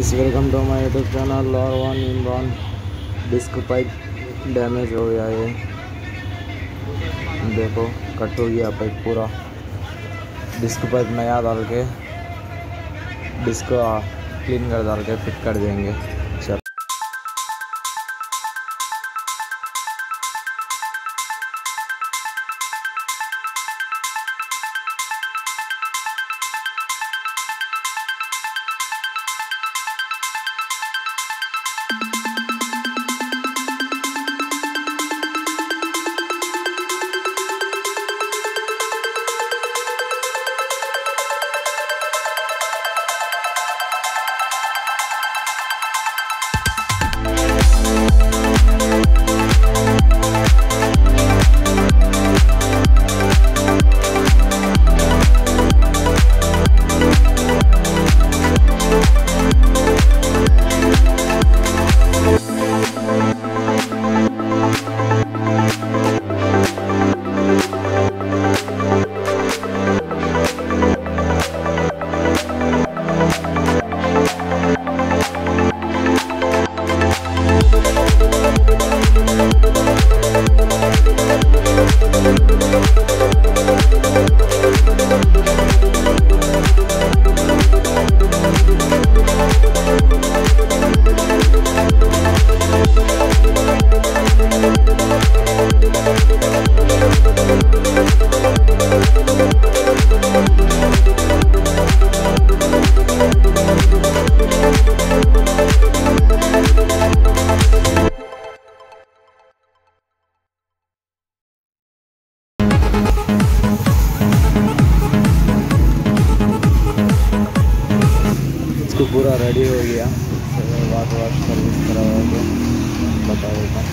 Welcome to my YouTube channel. और one Imran disc pipe damage हो गया है। देखो कट हो गया पाइप पूरा। डिस्क पाइप नया डाल के डिस्क क्लीन कर डाल के फिट कर देंगे। चल पूरा रेडी हो गया। वाश सर्विस करा हुआ बताओ।